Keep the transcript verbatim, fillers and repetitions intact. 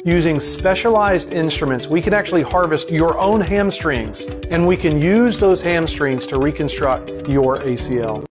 Using specialized instruments, we can actually harvest your own hamstrings, and we can use those hamstrings to reconstruct your A C L.